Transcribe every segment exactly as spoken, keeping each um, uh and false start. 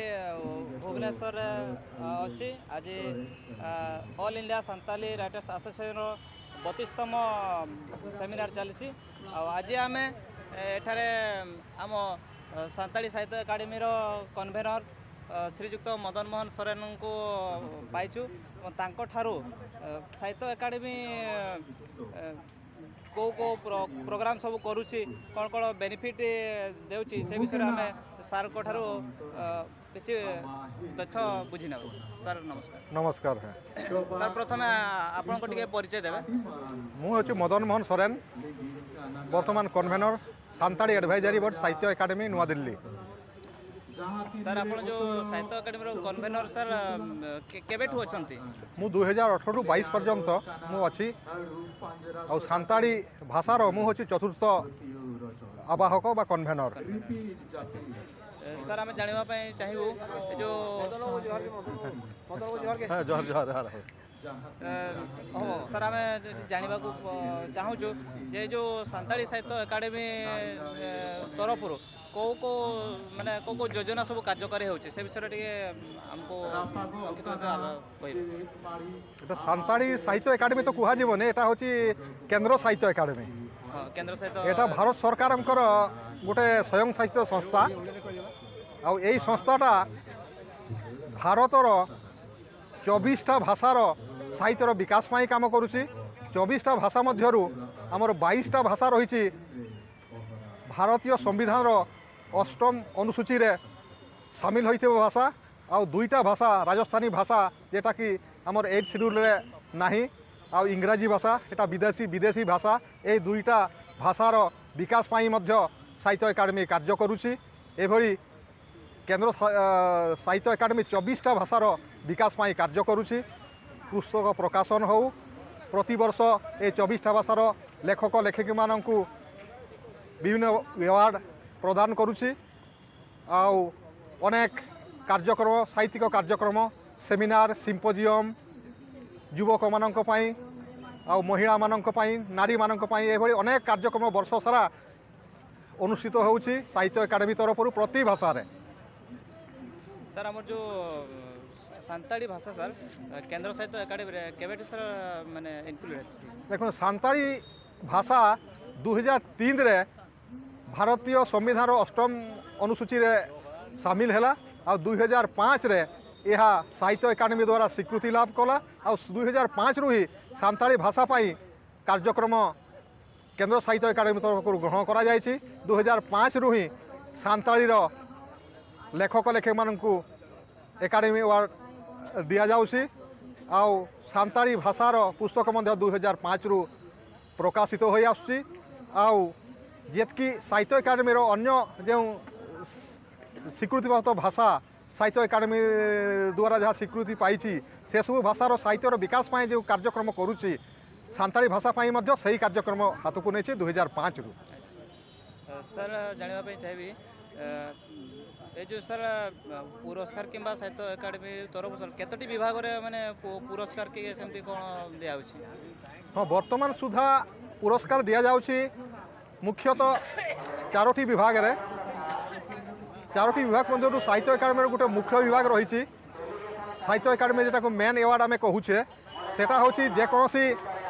भुवनेश्वर अच्छी आज all India Santali writers association बतीसतम सेमिनार चली आज आम एठारे आम संताली साहित्य एकाडेमी कन्वेनर श्रीजुक्त मदन मोहन सोरेन को पाइचु ठारू साहित्य एकाडेमी को को प्रो, प्रोग्राम सब करुच्ची कौन कौन बेनिफिट देउची से विषय आम सार को ठारू किसी तथ्य बुझी ना सर नमस्कार नमस्कार है सर प्रथम आपण को टिके परिचय देबे मु अछि मदन मोहन सोरेन वर्तमान convener Santali advisory board Sahitya academy नुआ दिल्ली सर आप जो साहित्य एकाडेमी कन्वेनर सर केबेठु अछंती मु दो हज़ार अठारह रु बाईस पर्यंत मु अछि आ सांताली भाषार मु होछि चतुर्थ आवाहक बा कन्वेनर सर आम जानिबा पय चाहिबो जो हां जोहर जोहर हां हो सर आम जानिबा को चाहू जो ये जो सांताली साहित्य एकाडेमी तरफ को को माने को को योजना सब कार्यकारी होचे से विषय टिके हमको संक्षिप्त में कहिबे एटा सांताली साहित्य एकाडेमी तो कुहा जीवने एटा होची केंद्र साहित्य एकाडेमी हां केंद्र साहित्य एटा भारत सरकारंकर गोटे स्वयं साहित्य संस्था आ एई संस्थाटा भारतर चौबीस टा भाषार साहित्यर विकास पाई काम करुची चौबीस टा भाषा मध्यरु हमर बाईस टा भाषा रही भारतीय संविधान अष्टम अनुसूची रे सामिल होइते भाषा आ दुईटा भाषा राजस्थानी भाषा जेटा कि हमर एट शेड्यूल रे नाही आ इंग्राजी भाषा एटा विदेशी विदेशी भाषा ए दुईटा भाषार विकास पाई मध्य साहित्य एकाडेमी कार्य करुची एभली केंद्र साहित्य एकाडेमी चौबीस टा भाषार विकास पाई कार्य करुची पुस्तक प्रकाशन हो प्रति वर्ष ए चौबीस टा भाषार लेखक लेखिका माननकु विभिन्न अवार्ड प्रदान करुची आउ अनेक कार्यक्रम साहित्यिक कार्यक्रम सेमिनार सिम्पोजियम युवक माननक पई आउ महिला माननक पई नारी माननक पई एभली अनेक कार्यक्रम वर्ष सारा अनुष्ठित होउची साहित्य एकाडेमी तरफ प्रति भाषा रे सर हमर जो सांताली भाषा सर केंद्र साहित्य एकाडेमी रे केबेटु सर माने इंक्लूडेड देखो सांताली भाषा दो हज़ार तीन रे भारतीय संविधान अष्टम अनुसूची रे सामिल हैला आ दो हज़ार पाँच रे यह साहित्य एकाडेमी द्वारा स्वीकृति लाभ कला आ दो हज़ार पाँच रु ही सांताली भाषा पाई कार्यक्रम केंद्र साहित्य एकाडेमी तरफ ग्रहण करा जायछि दो हज़ार पाँच रु ही सांताली रो लेखक लेखक माननकु एकाडेमी अवार्ड दिया जाउछि आ सांताली भाषार पुस्तक मध्य दो हज़ार पाँच रु प्रकाशित हो आसुछि आ जेतकी साहित्य एकाडेमी अन्य जो स्वीकृतिप्राप्त भाषा साहित्य एकाडेमी द्वारा जहाँ स्वीकृति पाई से सब भाषार साहित्यर विकास पाई जो कार्यक्रम करुच्ची सांताली भाषा पाई मध्य सही कार्यक्रम हाथ को नहीं दो हज़ार पाँच रु सर जानापी चाहिए ये जो सर पुरस्कार किंबा साहित्य एकाडेमी तरफ सर केतोटी विभाग रे माने पुरस्कार के सेमती कोन दिया होछि हाँ वर्तमान सुधा पुरस्कार दिया जाउछि मुख्यतः चारोटी विभाग रे चारोटी विभाग मध्य साहित्य एकाडेमी गोटे मुख्य विभाग रही साहित्य एकाडेमी जेटा को मेन अवार्ड आम कहूचे सेटा होछि जेकोसी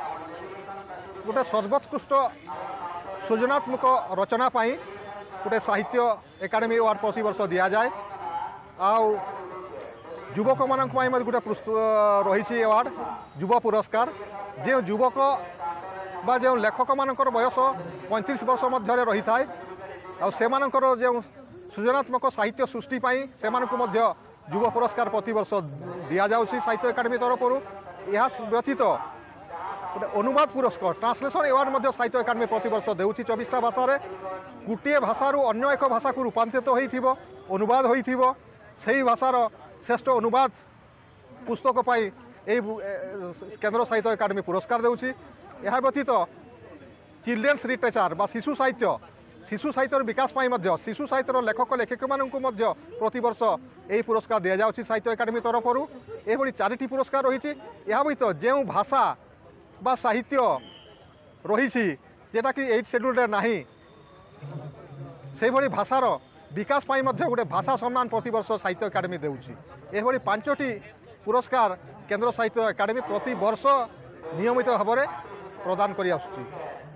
गोटे सर्वोत्कृष्ट सृजनात्मक रचना पाई गोटे साहित्य एकाडेमी अवार्ड प्रति वर्ष दि जाए आउ युवक मानक गोटे रही अवार्ड युव पुरस्कार जो युवक बा जो लेखक मानकर बयस पैंतीस वर्ष मध्य रही थाए आ सेमानकर जो सृजनात्मक साहित्य सृष्टि पाई सेमानकु मध्य युव पुरस्कार प्रति वर्ष दि जाउछि साहित्य एकाडेमी तरफ यह व्यतीत गोटे अनुवाद पुरस्कार ट्रांसलेशन अवार्ड मध्य साहित्य एकाडेमी प्रति वर्ष देउछि चौबीस टा भाषा रे गोटे भाषारू अन्य एक भाषा को रूपांतरित होइथिबो अनुवाद होइथिबो सेही भाषार श्रेष्ठ अनुवाद पुस्तक पाई ए केंद्र साहित्य एकाडेमी पुरस्कार देउछि यह व्यतीत चिल्ड्रेन्स लिटरेचर बा शिशु साहित्य शिशु साहित्यर विकास पाई मध्य शिशु साहित्यर लेखक लेखिका माननकु मध्य प्रति वर्ष यही पुरस्कार दि जाउछि साहित्य एकाडेमी तरफरु एभली चारिटी पुरस्कार रही यह व्यतीत जो भाषा बा साहित्य रही जेटा कि एट शेड्यूल रे नाही से भली भाषार विकास पाई मध्य गोटे भाषा सम्मान प्रतिवर्ष साहित्य एकाडेमी देउछि एभली पांचटी पुरस्कार केंद्र साहित्य एकाडेमी प्रति वर्ष नियमित भाव में प्रदान करि आसुछि।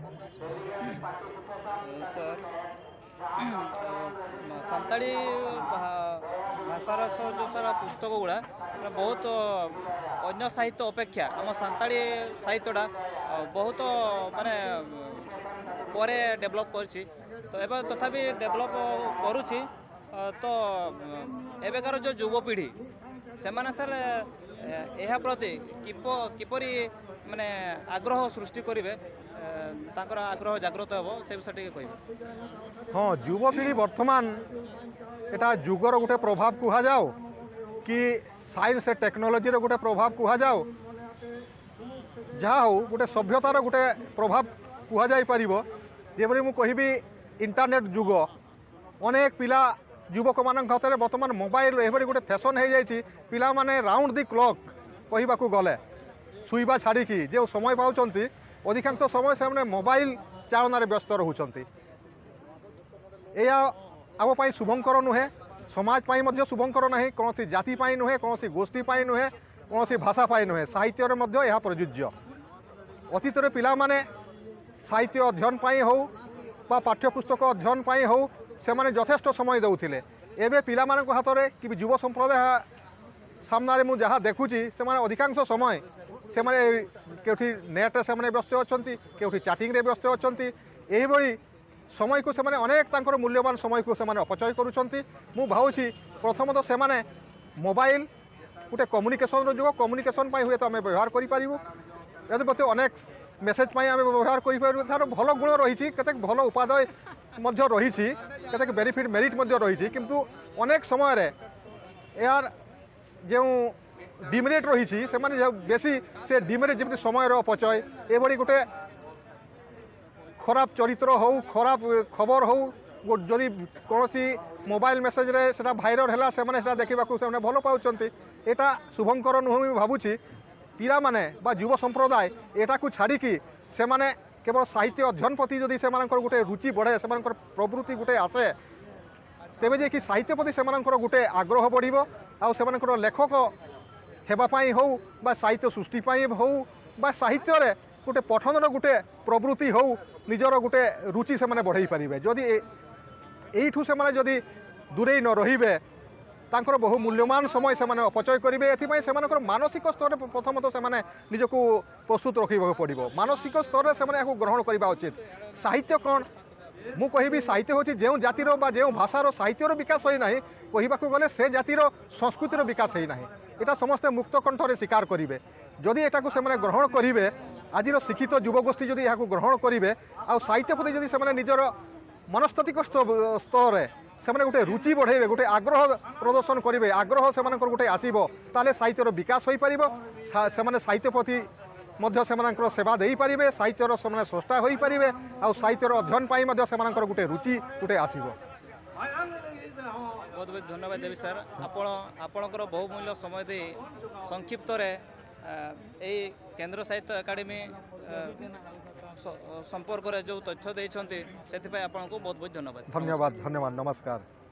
सर सांताली भाषार जो सारा पुस्तक गुड़ा बहुत अन्य साहित्य अपेक्षा आम सांताली साहित्यटा बहुत माने परे डेभलप करछि तो एबे तथापि डेभलप करुछि तो एबेकार जो युवपीढ़ी से माने सर यह प्रति किपरि माने आग्रह सृष्टि करिवे तांकर आग्रह जागृत हेबो से विषय कह। हाँ युवपीढ़ी वर्तमान एटा जुगर गोटे प्रभाव कुहा जाओ कि साइंस टेक्नोलोजी रो गोटे प्रभाव कुहा जाओ जहाँ हो गोटे सभ्यतार गोटे प्रभाव कुहा जाई परिबो जेबरी मु कहिबी इंटरनेट जुग अनेक पिला युवक मान हाथ में बर्तमान मोबाइल एभली गोटे फैशन हो जाइए पिला माने राउंड दि क्लॉक कहवाक गले शुवा छाड़ी जो समय पाँच अधिकांश समय से मोबाइल चालन व्यस्त रोचते या आम शुभंकर नुहे समाज पाई शुभंकर ना कौन जाति पाई नुहे कौन गोष्ठी पाई नुहे कौन भाषा पाई नुहे साहित्य यह प्रযোज्य अतीत पिला माने साहित्य अध्ययन पाई हो बा पाठ्यपुस्तक अध्ययन पाई हो से माने यथेष्ट समय दौले एवं पिला हाथ में कि युव संप्रदाय सामने मुझे जहाँ देखुची से माने अधिकांश समय से माने केउठी नेट से माने व्यस्त अछंती केउठी चैटिंग रे व्यस्त अछंती एही भली समय को से माने अनेक तांकर मूल्यवान समय को से माने अपचय करूछंती। मु भावुची प्रथमतः से माने मोबाइल गोटे कम्युनिकेशन रो जो कम्युनिकेशन पाई हुए तो आम व्यवहार करि परिबु यदि मते अनेक मेसेज पाई आम व्यवहार करि परिबु तार भल गुण रही केते भल उपादेय मध्य रही केते बेनिफिट मेरिट मध्य रही किंतु अनेक समय रे यार जो डिमेरिट रही से माने बेसी से डिमेरिट जमी समय अपचय एभली गोटे खराब चरित्र हो खराब खबर हो जदि कौन मोबाइल मेसेज रे सेटा भाइरल है से माने सेटा देखा से भल पाँच एटा शुभंकर नुह भावुची पिला माने बा युव संप्रदाय एटा को छाड़ी से माने केवल साहित्य अध्ययन प्रति जदि से गोटे रुचि बढ़े से प्रवृत्ति गोटे आसे तेबे जे कि साहित्य प्रति से गोटे आग्रह बढ़िबो आ से लेखक हेबापाई हो बा साहित्य सृष्टि हो बा साहित्य रे गोटे पठनर गोटे प्रवृत्ति हो निजर गोटे रुचि से माने बढ़ाई पारिबे जदि एठू से माने जदि दूरे न रहिबे तांकर बहु मूल्यवान समय से माने अपचय करेंगे एथिपाई से मानकर मानसिक स्तर प्रथमतः से माने निजको प्रस्तुत रखा पड़ो मानसिक स्तर से माने ग्रहण करवा उचित साहित्य कौन मु कहि साहित्य हूँ जो जातिर बा जो भाषार साहित्यर विकास होना कहवाक गले से जातिर संस्कृतिर विकास होना यहाँ समस्ते मुक्त कंठरे स्वीकार करेंगे जदि एटा से ग्रहण करेंगे आज शिक्षित युवगोष्ठी जदि यहाँ ग्रहण करेंगे आ साहित्य प्रति जदि से निजर मनस्तात्विक स्तर से गोटे रुचि बढ़े गोटे आग्रह प्रदर्शन करेंगे आग्रह से गोटे आसब ताले साहित्यर विकास हो पार से साहित्य प्रति मध्य से सेवा दे पारे साहित्यर से स्रष्टा हो पारे आ साहित्यर अध्ययन पाई गोटे रुचि गोटे आसब। बहुत बहुत धन्यवाद देवी सर आपण आपणकर बहुमूल्य समय दे संक्षिप्त रे ए केंद्र साहित्य एकाडेमी संपर्क रे जो तथ्य देइछन्ते सेति पय आपनको बहुत बहुत धन्यवाद। धन्यवाद धन्यवाद नमस्कार।